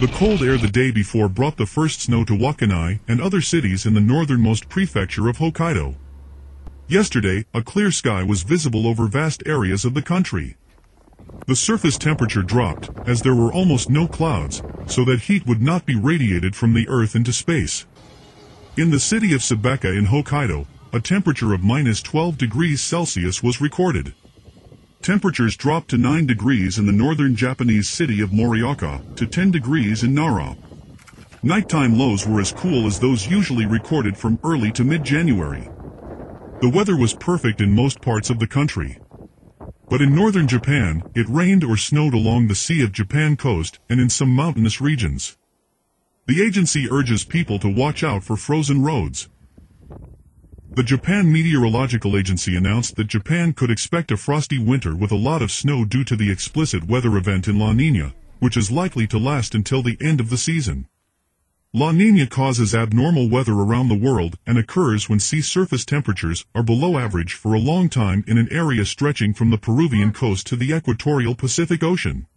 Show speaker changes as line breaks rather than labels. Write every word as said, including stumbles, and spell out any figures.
The cold air the day before brought the first snow to Wakanai and other cities in the northernmost prefecture of Hokkaido. Yesterday, a clear sky was visible over vast areas of the country. The surface temperature dropped, as there were almost no clouds, so that heat would not be radiated from the Earth into space. In the city of Sabeka in Hokkaido, a temperature of minus twelve degrees Celsius was recorded. Temperatures dropped to nine degrees in the northern Japanese city of Morioka, to ten degrees in Nara. Nighttime lows were as cool as those usually recorded from early to mid-January. The weather was perfect in most parts of the country. But in northern Japan, it rained or snowed along the Sea of Japan coast and in some mountainous regions. The agency urges people to watch out for frozen roads. The Japan Meteorological Agency announced that Japan could expect a frosty winter with a lot of snow due to the explicit weather event in La Niña, which is likely to last until the end of the season. La Niña causes abnormal weather around the world and occurs when sea surface temperatures are below average for a long time in an area stretching from the Peruvian coast to the equatorial Pacific Ocean.